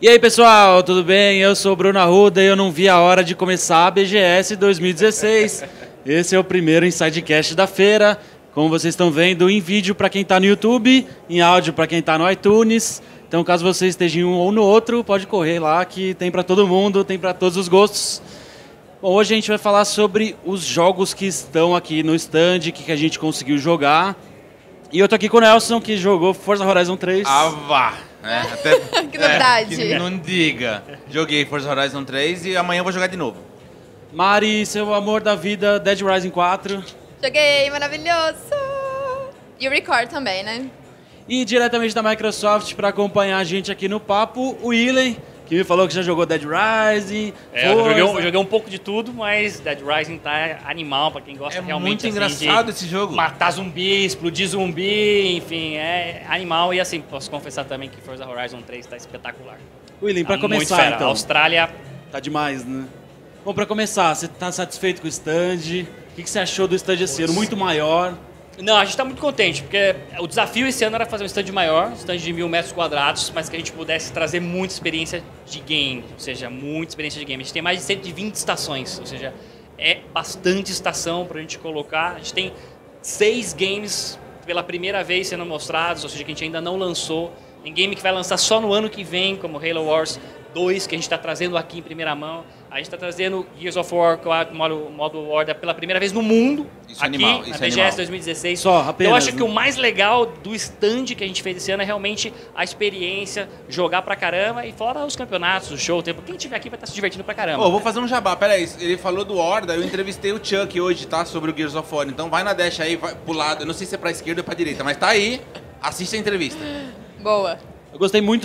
E aí pessoal, tudo bem? Eu sou o Bruno Arruda e eu não vi a hora de começar a BGS 2016. Esse é o primeiro Insidecast da feira, como vocês estão vendo, em vídeo para quem está no YouTube, em áudio para quem está no iTunes. Então caso você esteja em um ou no outro, pode correr lá que tem para todo mundo, tem para todos os gostos. Bom, hoje a gente vai falar sobre os jogos que estão aqui no stand, que a gente conseguiu jogar. E eu tô aqui com o Nelson, que jogou Forza Horizon 3. Ah, vá! Até, Que novidade. que não diga. Joguei Forza Horizon 3 e amanhã eu vou jogar de novo. Mari, seu amor da vida, Dead Rising 4. Joguei, maravilhoso. E o Record também, né? E diretamente da Microsoft, para acompanhar a gente aqui no papo, o Willen, que me falou que já jogou Dead Rising. Eu joguei um pouco de tudo, mas Dead Rising tá animal pra quem gosta realmente. Muito assim, engraçado esse jogo. Matar zumbi, explodir zumbi, enfim, é animal. E assim, posso confessar também que Forza Horizon 3 tá espetacular. Willen, para Tá muito começar fera. então. A Austrália. Tá demais, né? Bom, para começar, você tá satisfeito com o stand? O que você achou do stand esse ano? Muito maior. Não, a gente tá muito contente, porque o desafio esse ano era fazer um stand maior, um stand de 1.000 metros quadrados, mas que a gente pudesse trazer muita experiência de game, ou seja, muita experiência de game. A gente tem mais de 120 estações, ou seja, é bastante estação pra gente colocar. A gente tem 6 games pela primeira vez sendo mostrados, ou seja, que a gente ainda não lançou. Tem game que vai lançar só no ano que vem, como Halo Wars 2, que a gente está trazendo aqui em primeira mão. A gente está trazendo Gears of War, modo Horda, pela primeira vez no mundo, Isso é aqui animal, na isso é BGS animal. 2016. Só, apenas, Eu acho né? que o mais legal do stand que a gente fez esse ano é realmente a experiência, jogar pra caramba, e fora os campeonatos, o show, o tempo. Quem estiver aqui vai estar se divertindo pra caramba. Ô, vou fazer um jabá, peraí, ele falou do Horda, eu entrevistei o Chuck hoje, tá? Sobre o Gears of War, então vai na dash aí, vai pro lado, eu não sei se é pra esquerda ou pra direita, mas tá aí, assiste a entrevista. Boa. Eu gostei muito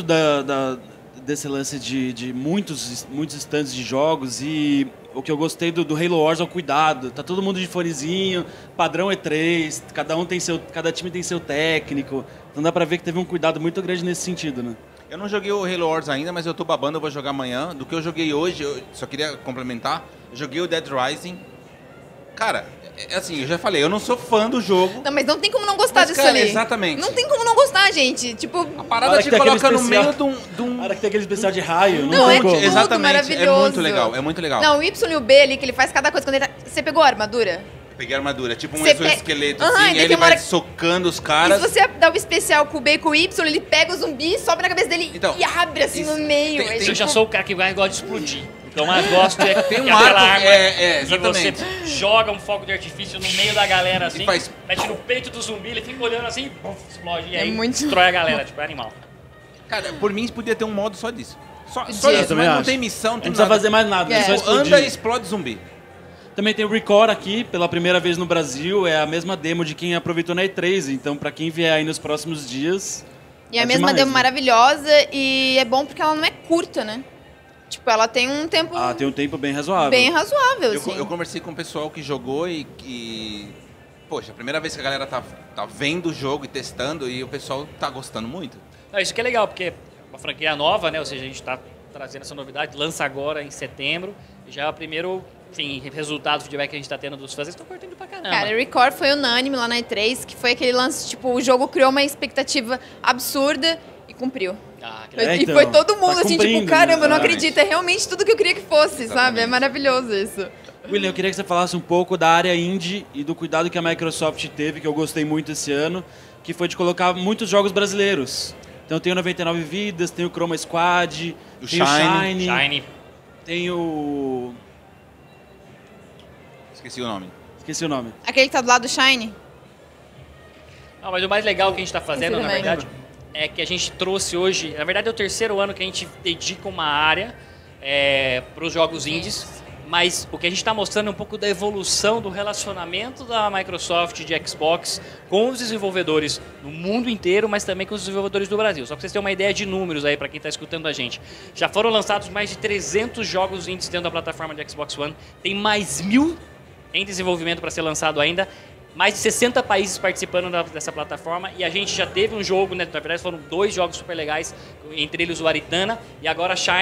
desse lance de muitos stands de jogos e o que eu gostei do Halo Wars é o cuidado. Tá todo mundo de fonezinho, padrão E3, cada time tem seu técnico. Então dá pra ver que teve um cuidado muito grande nesse sentido, né? Eu não joguei o Halo Wars ainda, mas eu tô babando, eu vou jogar amanhã. Do que eu joguei hoje, eu só queria complementar, eu joguei o Dead Rising. Cara, assim, eu já falei, eu não sou fã do jogo. Não, mas não tem como não gostar Mas, disso cara, ali. exatamente. Não tem como não gostar, gente. Tipo, A parada Hora te que tem aquele coloca no especial. meio de um... Na hora que tem aquele especial de raio, não, não, tem é como. tudo Exatamente, maravilhoso. é muito legal, é muito legal. Não, o Y e o B ali, que ele faz cada coisa. Quando ele Você pegou a armadura? Peguei a armadura, tipo um Você exoesqueleto, Aham, assim, e aí daí ele tem uma vai hora- socando os E caras. se você dá o especial com o B e com o Y, ele pega o zumbi, sobe na cabeça dele Então, e abre assim isso- no meio. tem- É tem- Eu já tipo- sou o cara que mais gosta de explodir. Então, mais gosto é Tem um que aquela arco, arma é, e exatamente. você joga um fogo de artifício no meio da galera assim, faz- mete no peito do zumbi, ele fica olhando assim, pum, explode, e É aí muito- destrói a galera, tipo, é animal. Cara, por mim podia ter um modo só disso. Só Podia. isso, Eu mas também não acho. tem missão, não Não tem precisa nada. fazer mais nada, é só É. explodir. Anda e explode zumbi. Também tem o Record aqui, pela primeira vez no Brasil, é a mesma demo de quem aproveitou na E3, então pra quem vier aí nos próximos dias... E a tá mesma demais, demo né? maravilhosa e é bom porque ela não é curta, né? Tipo, ela tem um tempo Ah, tem um tempo bem razoável. bem razoável, Eu, assim. eu conversei com o pessoal que jogou e que... Poxa, a primeira vez que a galera tá vendo o jogo e testando e o pessoal tá gostando muito. Não, isso que é legal, porque é uma franquia nova, né? Ou seja, a gente tá trazendo essa novidade, lança agora em setembro, e já é o primeiro, enfim, resultado, feedback que a gente tá tendo dos fãs, eles estão curtindo pra caramba. Cara, o Record foi unânime lá na E3, que foi aquele lance, tipo, o jogo criou uma expectativa absurda e cumpriu. Ah, que Foi- legal. É, então, e foi todo mundo tá assim, tipo, cumprindo, caramba, eu não exatamente. acredito, é realmente tudo que eu queria que fosse, sabe? Exatamente. É maravilhoso isso. William, eu queria que você falasse um pouco da área indie e do cuidado que a Microsoft teve, que eu gostei muito esse ano, que foi de colocar muitos jogos brasileiros. Então tem o 99 Vidas, tem o Chroma Squad, O tem o Shine. Shine. tem o... Esqueci o nome. Esqueci o nome. Aquele que tá do lado do Shine? Não, mas o mais legal que a gente está fazendo, Esse na também. verdade, é que a gente trouxe hoje... Na verdade, é o terceiro ano que a gente dedica uma área para os jogos indies. Mas o que a gente está mostrando é um pouco da evolução do relacionamento da Microsoft de Xbox com os desenvolvedores no mundo inteiro, mas também com os desenvolvedores do Brasil. Só para vocês terem uma ideia de números aí para quem está escutando a gente. Já foram lançados mais de 300 jogos indies dentro da plataforma de Xbox One. Tem mais 1.000 em desenvolvimento para ser lançado ainda. Mais de 60 países participando dessa plataforma e a gente já teve um jogo, né, na verdade foram 2 jogos super legais, entre eles o Aritana e agora a Shine,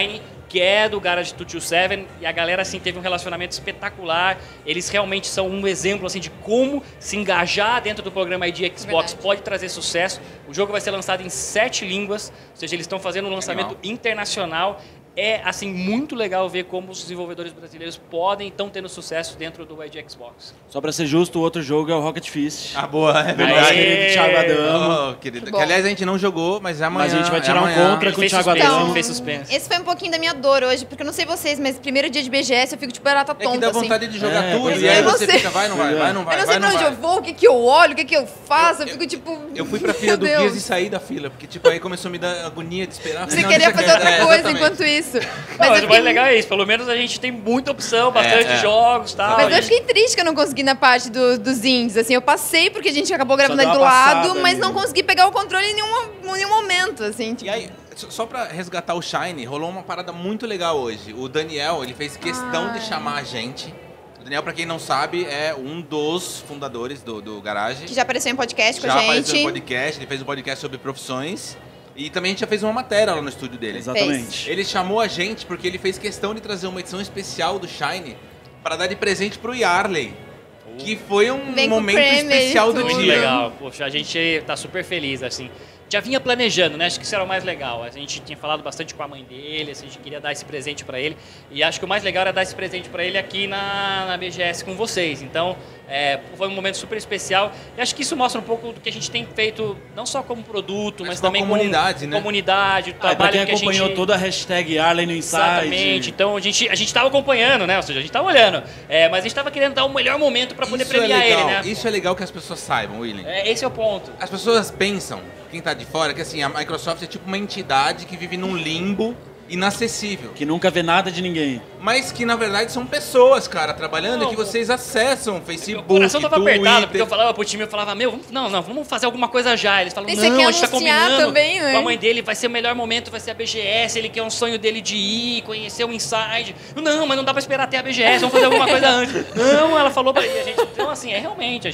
que é do Garage 227, e a galera assim teve um relacionamento espetacular. Eles realmente são um exemplo assim de como se engajar dentro do programa ID Xbox pode trazer sucesso. O jogo vai ser lançado em 7 línguas, ou seja, eles estão fazendo um lançamento internacional. É assim muito legal ver como os desenvolvedores brasileiros podem estão tendo sucesso dentro do ID Xbox. Só pra ser justo, o outro jogo é o Rocket Fist. Ah, boa, é Nosso verdade. querido Thiago Adamo. Oh, querido. Que, aliás, a gente não jogou, mas amanhã... Mas a gente vai tirar um amanhã. contra com o Fez Thiago suspense, Adamo. fez suspense. Esse foi um pouquinho da minha dor hoje, porque eu não sei vocês, mas primeiro dia de BGS eu fico tipo barata É que tonta, dá assim. vontade de jogar É, tudo, pois e é. aí Eu você não sei. fica, vai, não vai, vai, não vai, Eu não vai, sei pra não onde vai. eu vou, o que que eu olho, o que que eu faço, eu fico tipo... Eu fui pra fila do Meu Deus. Gears e saí da fila, porque tipo, aí começou a me dar agonia de esperar. Você Não, queria deixa fazer quieto. outra coisa Exatamente. enquanto isso. Não, Mas mas eu o mais fiquei... legal é isso, pelo menos a gente tem muita opção, bastante jogos e tal. Mas eu gente- fiquei triste que eu não consegui na parte dos indies, assim, eu passei porque a gente acabou gravando deu ali do uma lado, passada mas ali. não consegui pegar o controle em nenhum momento, assim, tipo... E aí, só pra resgatar o Shine, rolou uma parada muito legal hoje. O Daniel, ele fez questão de chamar a gente. O Daniel, pra quem não sabe, é um dos fundadores do Garage. Que já apareceu em podcast com Já a apareceu no gente. podcast, ele fez um podcast sobre profissões. E também a gente já fez uma matéria lá no estúdio dele. Exatamente. Ele chamou a gente porque ele fez questão de trazer uma edição especial do Shine para dar de presente pro Yarley. Que foi um Vem com momento creme e especial do tudo. Muito dia. legal. Poxa, a gente tá super feliz, assim. Já vinha planejando, né? Acho que isso era o mais legal. A gente tinha falado bastante com a mãe dele, assim, a gente queria dar esse presente pra ele. E acho que o mais legal era dar esse presente pra ele aqui na BGS com vocês. Então, foi um momento super especial. E acho que isso mostra um pouco do que a gente tem feito, não só como produto, mas com a também comunidade, como né? comunidade, o Pra trabalho quem que a acompanhou gente... toda a hashtag Arley no Inside. Exatamente. Então a gente tava acompanhando, né? Ou seja, a gente tava olhando. Mas a gente tava querendo dar o melhor momento pra poder Isso premiar é legal. ele, né? Isso é legal que as pessoas saibam, William. Esse é o ponto. As pessoas pensam, quem tá de fora, que assim, a Microsoft é tipo uma entidade que vive num limbo inacessível. Que nunca vê nada de ninguém. Mas que na verdade são pessoas, cara, trabalhando Não, e que vocês acessam Facebook, O coração tava Twitter. apertado, porque eu falava pro time, eu falava, vamos fazer alguma coisa já. Eles falam, E você não, quer a gente tá anunciar combinando também, né? com a mãe dele, vai ser o melhor momento, vai ser a BGS, ele quer um sonho dele de ir, conhecer o Inside. Não, mas não dá pra esperar até a BGS, vamos fazer alguma coisa antes. Não, ela falou pra ele, então assim, realmente,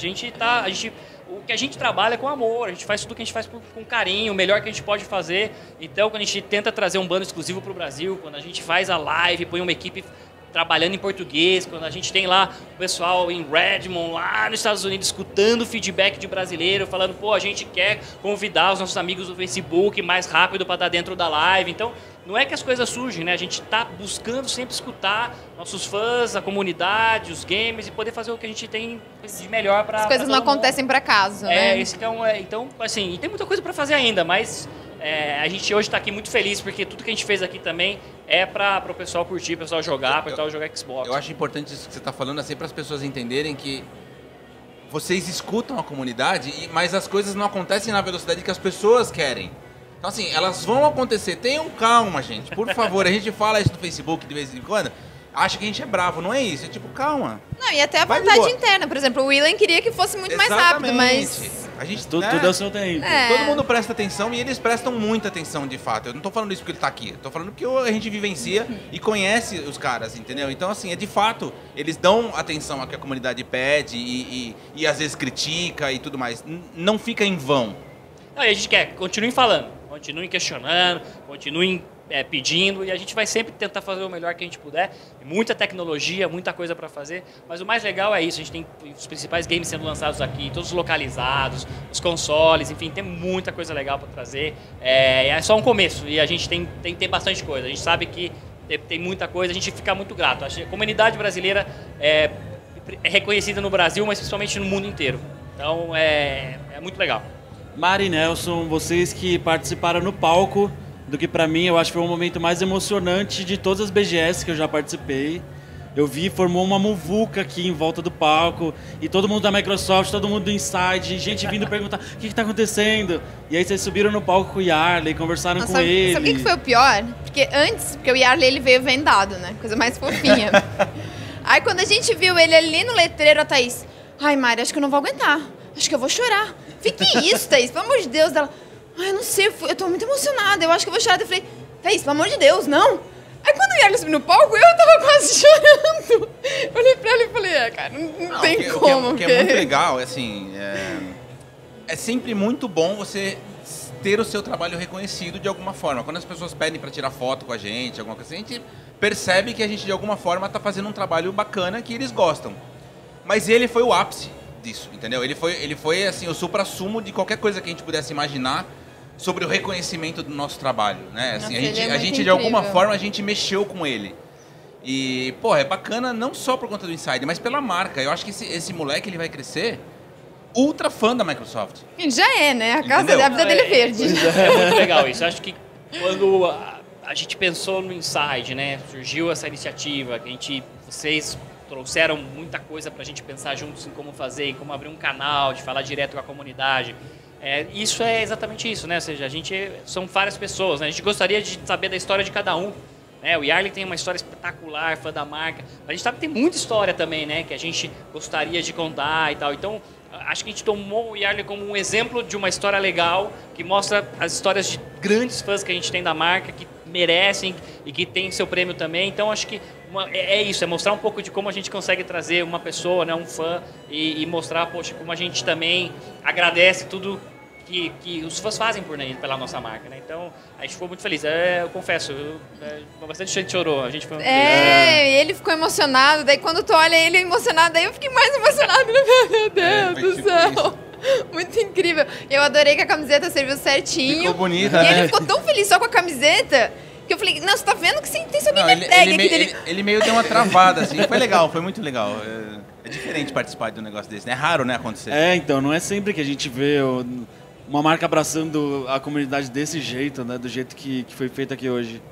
o que a gente trabalha é com amor, a gente faz tudo que a gente faz com carinho, o melhor que a gente pode fazer. Então, quando a gente tenta trazer um bando exclusivo pro Brasil, quando a gente faz a live, põe uma equipe trabalhando em português, quando a gente tem lá o pessoal em Redmond, lá nos Estados Unidos, escutando o feedback de brasileiro, falando, pô, a gente quer convidar os nossos amigos do Facebook mais rápido para estar dentro da live. Então, não é que as coisas surgem, né? A gente está buscando sempre escutar nossos fãs, a comunidade, os games e poder fazer o que a gente tem de melhor para As coisas não acontecem por acaso, né? esse que é um... então, assim, e tem muita coisa para fazer ainda, mas a gente hoje está aqui muito feliz porque tudo que a gente fez aqui também é para o pessoal curtir, o pessoal jogar, para o pessoal jogar Xbox. Eu acho importante isso que você está falando, assim, para as pessoas entenderem que vocês escutam a comunidade, mas as coisas não acontecem na velocidade que as pessoas querem. Então, assim, elas vão acontecer. Tenham calma, gente. Por favor, a gente fala isso no Facebook de vez em quando. Acha que a gente é bravo, não é isso. É tipo, calma. Não, e até a Vai de vontade boa. interna. Por exemplo, o William queria que fosse muito mais rápido, mas... A gente, Tudo, né, tudo é o seu tempo. É. Todo mundo presta atenção e eles prestam muita atenção, de fato. Eu não tô falando isso porque ele tá aqui. Eu tô falando porque a gente vivencia e conhece os caras, entendeu? Então, assim, de fato, eles dão atenção ao que a comunidade pede e às vezes critica e tudo mais. Não fica em vão. Não, e a gente quer, continuem falando, continuem questionando, continuem pedindo e a gente vai sempre tentar fazer o melhor que a gente puder. Muita tecnologia, muita coisa para fazer, mas o mais legal é isso, a gente tem os principais games sendo lançados aqui, todos localizados, os consoles, enfim, tem muita coisa legal para trazer. É só um começo e a gente tem bastante coisa, a gente sabe que tem muita coisa, a gente fica muito grato. A comunidade brasileira é reconhecida no Brasil, mas principalmente no mundo inteiro. Então é muito legal. Mari e Nelson, vocês que participaram no palco do que pra mim eu acho que foi o momento mais emocionante de todas as BGS que eu já participei. Eu vi, formou uma muvuca aqui em volta do palco e todo mundo da Microsoft, todo mundo do Inside, gente vindo perguntar o que tá acontecendo. E aí vocês subiram no palco com o Yarley, conversaram com ele. Sabe o que foi o pior? Porque o Yarley ele veio vendado, né? Coisa mais fofinha. Aí quando a gente viu ele ali no letreiro, a Thaís, ai Mari, acho que eu não vou aguentar. Acho que eu vou chorar. Fique isso, Thaís, pelo amor de Deus. Ela, ai, eu não sei, eu tô muito emocionada, eu acho que eu vou chorar. Eu falei, Thaís, pelo amor de Deus, não. Aí quando o Yarley subiu no palco, eu tava quase chorando. Eu olhei pra ela e falei, cara, não tem como. O que é muito legal, assim, é sempre muito bom você ter o seu trabalho reconhecido de alguma forma. Quando as pessoas pedem para tirar foto com a gente, alguma coisa assim, a gente percebe que a gente de alguma forma está fazendo um trabalho bacana que eles gostam. Mas ele foi o ápice disso, entendeu? Ele foi assim, o suprassumo de qualquer coisa que a gente pudesse imaginar sobre o reconhecimento do nosso trabalho, né? Assim, Nossa, a gente de alguma forma, a gente mexeu com ele. E, pô, é bacana não só por conta do Inside, mas pela marca. Eu acho que esse moleque, ele vai crescer ultra fã da Microsoft. Já é, né? A casa Entendeu? da vida dele verde. É muito legal isso. Acho que quando a gente pensou no Inside, né? Surgiu essa iniciativa, que vocês trouxeram muita coisa pra gente pensar juntos em como fazer, em como abrir um canal, de falar direto com a comunidade. Isso é exatamente isso, né? Ou seja, são várias pessoas, né? A gente gostaria de saber da história de cada um. O Yarley tem uma história espetacular, fã da marca. A gente sabe que tem muita história também, né? Que a gente gostaria de contar e tal. Então, acho que a gente tomou o Yarley como um exemplo de uma história legal, que mostra as histórias de grandes fãs que a gente tem da marca, que merecem e que tem seu prêmio também. Então, acho que é isso, é mostrar um pouco de como a gente consegue trazer uma pessoa, né, um fã, e mostrar, poxa, como a gente também agradece tudo que os fãs fazem pela nossa marca, né? Então, a gente ficou muito feliz. Eu confesso, bastante gente chorou. A gente foi muito feliz. Ele ficou emocionado. Daí, quando tu olha ele emocionado, daí eu fiquei mais emocionada. Meu Deus do céu. Muito incrível. Eu adorei que a camiseta serviu certinho. Ficou bonita, e né? ele ficou tão feliz só com a camiseta que eu falei, não, você tá vendo que tem sua name tag aqui dele. Ele meio deu uma travada, assim. Foi legal, foi muito legal. É diferente participar de um negócio desse, né? É raro, né, acontecer. Então, não é sempre que a gente vê uma marca abraçando a comunidade desse jeito, né? Do jeito que foi feito aqui hoje.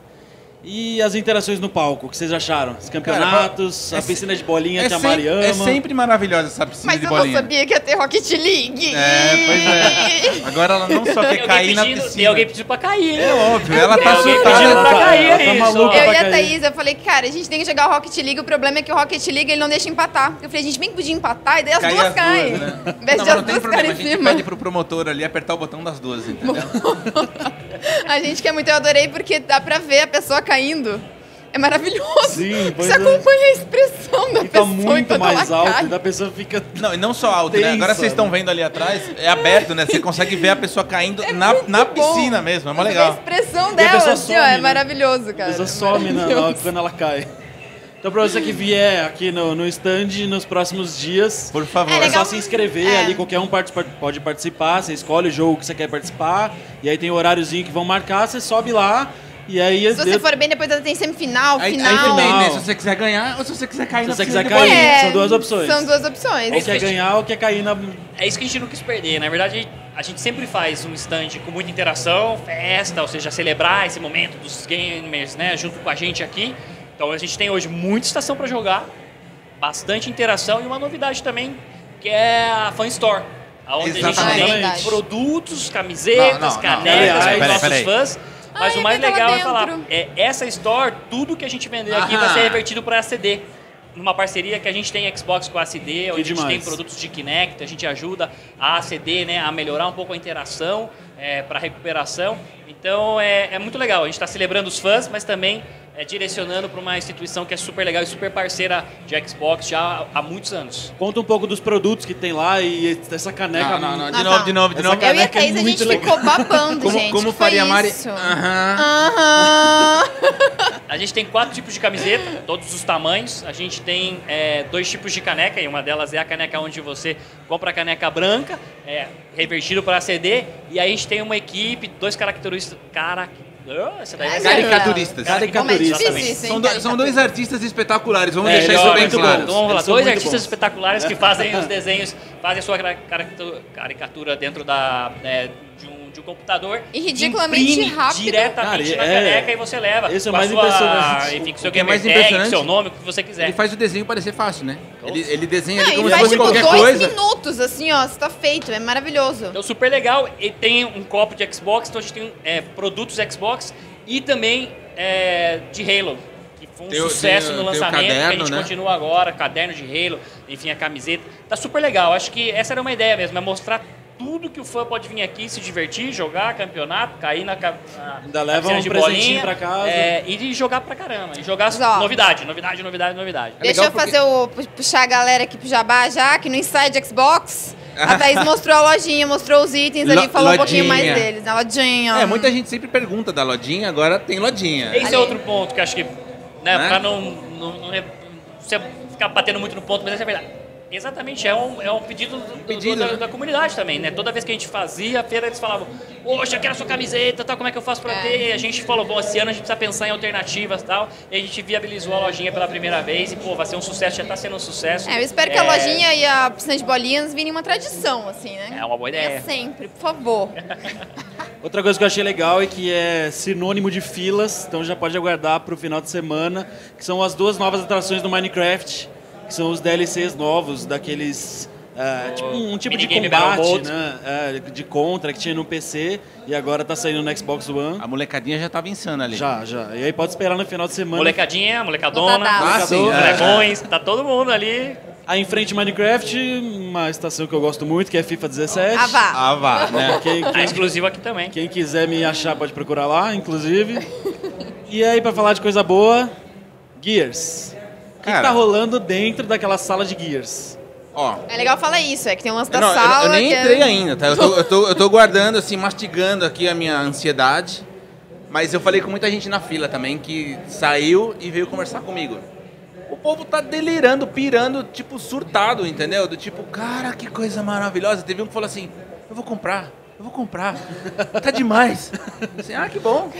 E as interações no palco, o que vocês acharam? Os campeonatos, a piscina de bolinha que a Mari ama. É sempre maravilhosa essa piscina Mas de eu bolinha. não sabia que ia ter Rocket League. Pois é. Agora ela não só quer cair na piscina. Tem alguém pedindo pra cair, né? É óbvio, ela tá alguém surtada. pedindo pra cair Ela tá aí, maluca. Eu pra e a cair. Thaís, eu falei, cara, a gente tem que jogar o Rocket League, o problema é que o Rocket League ele não deixa empatar. Eu falei, a gente bem que podia empatar e daí as Cair duas as caem. duas, né? Em vez Não, de mas não as tem duas problema, a caírem em gente cima. pede pro promotor ali apertar o botão das duas, entendeu? A gente quer muito, eu adorei porque dá pra ver a pessoa caindo. É maravilhoso. Sim, pois Você é. acompanha a expressão da E tá pessoa muito enquanto mais ela alto cai. e da pessoa fica... Não, e não só alto, né? Tensa, Agora vocês estão né? vendo ali atrás, é aberto, né? Você consegue ver a pessoa caindo na muito piscina bom. mesmo, é mó Você vê legal. A expressão E a dela, pessoa assim, some, ó, é né? maravilhoso, A cara. pessoa É some maravilhoso. quando ela cai. Então, pra você que vier aqui no stand nos próximos dias, Por favor. É é legal. só se inscrever ali, qualquer um pode participar, você escolhe o jogo que você quer participar, e aí tem o horáriozinho que vão marcar, você sobe lá, e aí... Se você for bem, depois tem semifinal, Aí final. também, né? Final. Se você quiser ganhar ou se você quiser cair Se na você piscina quiser de cair. bolinha. São duas opções. São duas opções. Ou quer ganhar ou quer cair na... É isso que a gente não quis perder. Na verdade, a gente sempre faz um stand com muita interação, festa, ou seja, celebrar esse momento dos gamers, né, junto com a gente aqui. Então a gente tem hoje muita estação para jogar, bastante interação e uma novidade também, que é a Fan Store. Onde a Exatamente. gente Verdade. tem produtos, canetas Não. canecas para os Peraí, nossos peraí. fãs. Mas Ai, o mais vai tá lá legal é falar, dentro. essa store, tudo que a gente vender aqui vai ser revertido para a CD. Numa parceria que a gente tem Xbox com a ACD, onde a gente demais. tem produtos de Kinect, a gente ajuda a ACD, né, a melhorar um pouco a interação para recuperação. Então é muito legal, a gente está celebrando os fãs, mas também direcionando para uma instituição que é super legal e super parceira de Xbox já há muitos anos. Conta um pouco dos produtos que tem lá e essa caneca... Não. Nossa, De novo. essa Eu e a caneca é Thaís, a muito gente legal. ficou babando, Como, gente. como Foi faria a Mari? isso. Aham. A gente tem 4 tipos de camiseta, todos os tamanhos. A gente tem 2 tipos de caneca, e uma delas é a caneca onde você compra a caneca branca, revertido para CD, e aí a gente tem uma equipe, 2 caracteristas... Essa daí é Caricaturistas. Caricaturistas. Como é difícil, hein, São dois artistas espetaculares, vamos É, deixar eles isso são bem muito claro. bons. Então vamos lá, Eles são 2 muito artistas bons. espetaculares que fazem os desenhos, fazem a sua caricatura dentro de um computador. E ridiculamente imprime rápido. diretamente Cara, na caneca e você leva. esse é o com a mais sua, impressionante. Enfim, com o seu O que é mais gamer tag, impressionante- seu nome, o que você quiser. Ele faz o desenho parecer fácil, né? Ele desenha ali Não, como ele se faz fosse tipo qualquer 2 coisa. minutos, assim, ó, você tá feito, é maravilhoso. Então, super legal. E tem um copo de Xbox, então a gente tem produtos Xbox e também de Halo, que foi um Tem o- sucesso tem o- no tem o lançamento, que a caderno, gente né? continua agora, caderno de Halo, enfim, a camiseta. Tá super legal. Acho que essa era uma ideia mesmo, é mostrar tudo que o fã pode vir aqui, se divertir, jogar campeonato, cair na Ainda leva piscina um de presentinho bolinha, pra casa. E jogar pra caramba. E jogar Mas, ó, novidade. Deixa legal eu fazer puxar a galera aqui pro Jabá já, que no Inside Xbox A Thaís mostrou a lojinha, mostrou os itens ali, falou um pouquinho mais deles. A lojinha. Muita gente sempre pergunta da lojinha, agora tem lojinha. Esse é outro ponto que acho que, né? Pra não você ficar batendo muito no ponto, mas essa é a verdade. Exatamente, é um pedido, da comunidade também, né? Toda vez que a gente fazia a feira, eles falavam, poxa, eu quero a sua camiseta, tal, como é que eu faço pra ter? E a gente falou, bom, esse ano a gente precisa pensar em alternativas e tal. E a gente viabilizou a lojinha pela primeira vez e, pô, vai ser um sucesso, já tá sendo um sucesso. Eu espero que a lojinha e a piscina de bolinhas virem uma tradição, assim, né? É uma boa ideia. É sempre, por favor. Outra coisa que eu achei legal é que é sinônimo de filas, então já pode aguardar pro final de semana, que são as 2 novas atrações do Minecraft, que são os DLCs novos, daqueles... tipo um tipo de combate, né? De Contra, que tinha no PC e agora tá saindo no Xbox One. A molecadinha já tava insana ali. Já. E aí pode esperar no final de semana. Molecadinha, molecadona, Sim, molecões, tá todo mundo ali. Aí em frente Minecraft, uma estação que eu gosto muito, que é FIFA 17. Ah, vá. Né? Tá exclusivo aqui também. Quem quiser me achar pode procurar lá, inclusive. E aí, pra falar de coisa boa, Gears. O que tá rolando dentro daquela sala de Gears? Ó, é legal falar isso, é que tem um lance da sala... Eu nem entrei ainda, tá? Eu tô guardando, assim, mastigando aqui a minha ansiedade. Mas eu falei com muita gente na fila também, que saiu e veio conversar comigo. O povo tá delirando, pirando, tipo, surtado, entendeu? Do tipo, cara, que coisa maravilhosa. Teve um que falou assim, eu vou comprar. Tá demais. Assim, que bom.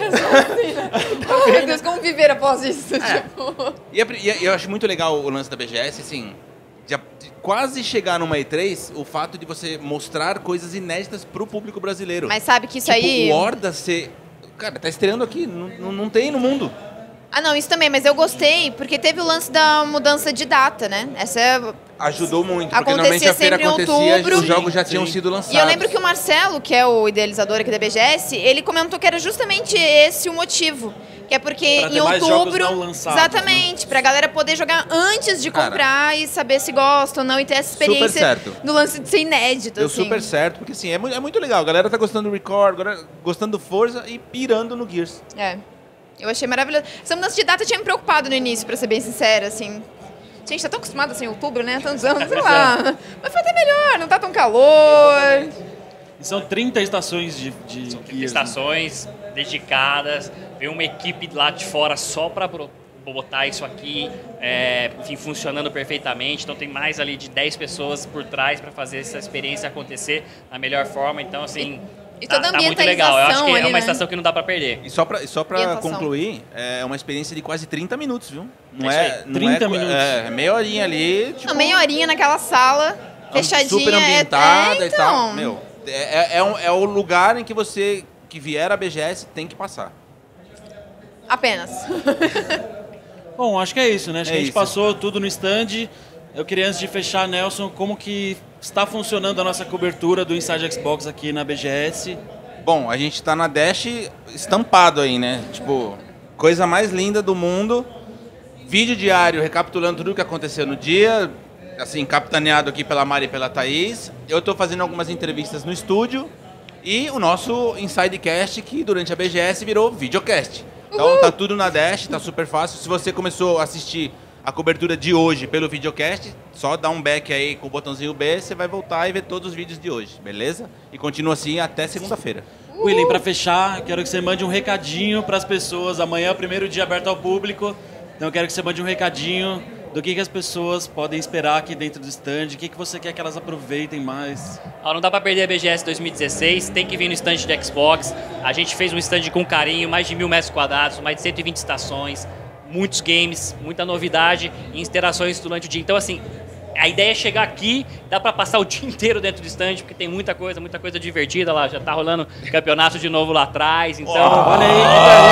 Oh, meu Deus, como viver após isso? Tipo... E eu acho muito legal o lance da BGS, assim, de quase chegar numa E3, o fato de você mostrar coisas inéditas pro público brasileiro. Mas sabe que isso tipo, aí... o Horda ser... Cara, tá estreando aqui, não tem no mundo. Ah, não, isso também, mas eu gostei, porque teve o lance da mudança de data, né? Essa ajudou muito, porque normalmente a feira acontecia e os jogos já tinham sido lançados. E eu lembro que o Marcelo, que é o idealizador aqui da BGS, ele comentou que era justamente esse o motivo. Que é porque pra em outubro... não lançados, exatamente, pra galera poder jogar antes de comprar e saber se gosta ou não e ter essa experiência do lance de ser inédito. Deu assim. super certo, porque assim, é muito legal. A galera tá gostando do Record, gostando do Forza e pirando no Gears. Eu achei maravilhoso. Essa mudança de data tinha me preocupado no início, pra ser bem sincera, assim. Gente, tá tão acostumado assim, em outubro, né? Tantos anos, sei lá. Mas foi até melhor, não tá tão calor. E são 30 estações de São 30 Gears, estações dedicadas. Veio uma equipe lá de fora só pra botar isso aqui, enfim, funcionando perfeitamente. Então tem mais ali de 10 pessoas por trás pra fazer essa experiência acontecer da melhor forma. Então, assim... E toda a tá muito legal. Eu acho que ali, é uma estação que não dá pra perder. E só pra concluir, é uma experiência de quase 30 minutos, viu? Não é 30 minutos. É meia horinha ali. Tipo, meia horinha naquela sala, fechadinha. Super ambientada e tal. Então. Meu, é o lugar em que você que vier a BGS tem que passar. Apenas. Bom, acho que é isso, né? Acho que a gente isso. passou tudo no stand. Eu queria, antes de fechar, Nelson, como que está funcionando a nossa cobertura do Inside Xbox aqui na BGS? Bom, a gente tá na Dash estampado aí, né? Tipo, coisa mais linda do mundo. Vídeo diário recapitulando tudo o que aconteceu no dia. Assim, capitaneado aqui pela Mari e pela Thaís. Eu tô fazendo algumas entrevistas no estúdio. E o nosso Insidecast, que durante a BGS virou videocast. Então tá tudo na Dash, tá super fácil. Se você começou a assistir a cobertura de hoje pelo videocast, só dá um back aí com o botãozinho B, você vai voltar e ver todos os vídeos de hoje, beleza? E continua assim até segunda-feira. William, para fechar, quero que você mande um recadinho para as pessoas. Amanhã é o primeiro dia aberto ao público, então eu quero que você mande um recadinho do que as pessoas podem esperar aqui dentro do stand, o que você quer que elas aproveitem mais. Não dá pra perder a BGS 2016, tem que vir no stand de Xbox. A gente fez um stand com carinho, mais de 1.000 metros quadrados, mais de 120 estações, muitos games, muita novidade e interações durante o dia. Então, assim, a ideia é chegar aqui, dá pra passar o dia inteiro dentro do stand, porque tem muita coisa divertida lá. Já tá rolando campeonato de novo lá atrás, então... olha aí,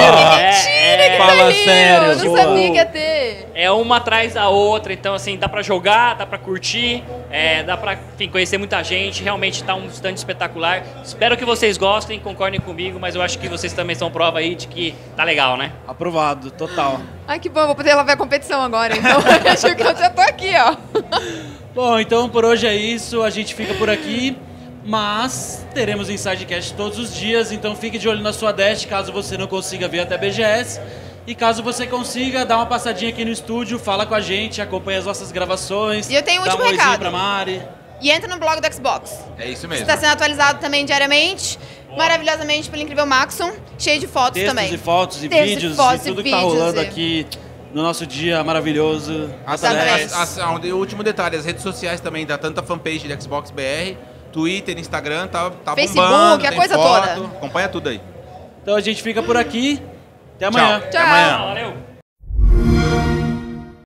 que Mentira, fala que sério, eu não sabia que ia ter. É uma atrás da outra, então assim, dá pra jogar, dá pra curtir, dá pra, enfim, conhecer muita gente, realmente tá um stand espetacular. Espero que vocês gostem, concordem comigo, mas eu acho que vocês também são prova aí de que tá legal, né? Aprovado, total. Ai, que bom, vou poder lá ver a competição agora, então acho que eu já tô aqui, ó. Bom, então por hoje é isso, a gente fica por aqui, mas teremos Insidecast todos os dias, então fique de olho na sua Dash caso você não consiga vir até a BGS. E caso você consiga, dá uma passadinha aqui no estúdio, fala com a gente, acompanha as nossas gravações. E eu tenho um dá último um oizinho recado. pra Mari. E entra no blog do Xbox. É isso mesmo. Está sendo atualizado também diariamente, maravilhosamente pelo incrível Maxon, cheio de fotos Textos também. e fotos e Textos vídeos fotos e tudo que vídeos, tá rolando e- aqui no nosso dia maravilhoso. Exatamente. O último detalhe, as redes sociais também, dá tanta fanpage de Xbox BR, Twitter, Instagram, tá Facebook, bombando, a tem coisa foto, toda. acompanha tudo aí. Então a gente fica por aqui. Até amanhã. Tchau. Até amanhã. Valeu.